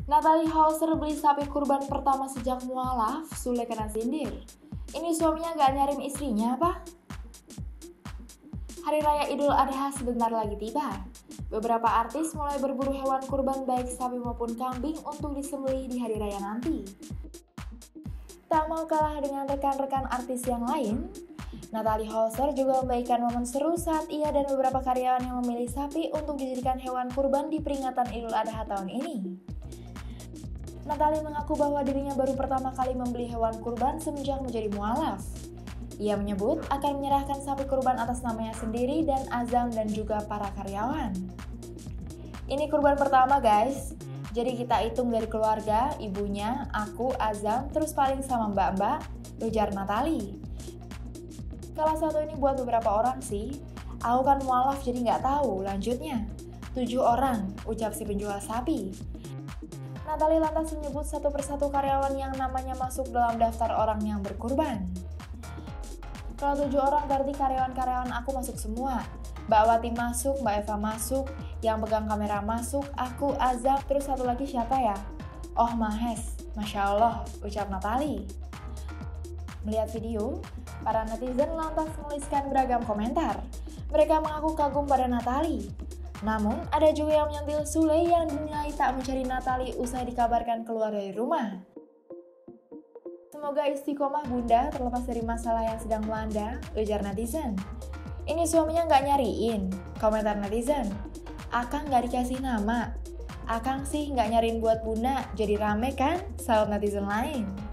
Natalie Hauser beli sapi kurban pertama sejak mualaf, Sule kena sindir. Ini suaminya gak nyariin istrinya apa? Hari Raya Idul Adha sebentar lagi tiba. Beberapa artis mulai berburu hewan kurban baik sapi maupun kambing untuk disembelih di hari raya nanti. Tak mau kalah dengan rekan-rekan artis yang lain, Natalie Hauser juga membagikan momen seru saat ia dan beberapa karyawan yang memilih sapi untuk dijadikan hewan kurban di peringatan Idul Adha tahun ini. Natalie mengaku bahwa dirinya baru pertama kali membeli hewan kurban semenjak menjadi mualaf. Ia menyebut akan menyerahkan sapi kurban atas namanya sendiri dan Azam dan juga para karyawan. Ini kurban pertama guys, jadi kita hitung dari keluarga, ibunya, aku, Azam, terus paling sama mbak-mbak, ujar Natalie. Salah satu ini buat beberapa orang sih, aku kan mualaf jadi nggak tahu lanjutnya. 7 orang, ucap si penjual sapi. Natalie lantas menyebut satu persatu karyawan yang namanya masuk dalam daftar orang yang berkurban. Kalau 7 orang berarti karyawan-karyawan aku masuk semua. Mbak Wati masuk, Mbak Eva masuk, yang pegang kamera masuk, aku, Azam, terus satu lagi siapa ya? Oh Mahes, Masya Allah, ucap Natalie. Melihat video, para netizen lantas menuliskan beragam komentar. Mereka mengaku kagum pada Natalie. Namun, ada juga yang menyentil Sule yang dinilai tak mencari Natalie usai dikabarkan keluar dari rumah. Semoga istiqomah bunda terlepas dari masalah yang sedang melanda, ujar netizen. Ini suaminya nggak nyariin, komentar netizen. Akang nggak dikasih nama. Akang sih nggak nyariin buat bunda, jadi rame kan? Salut netizen lain.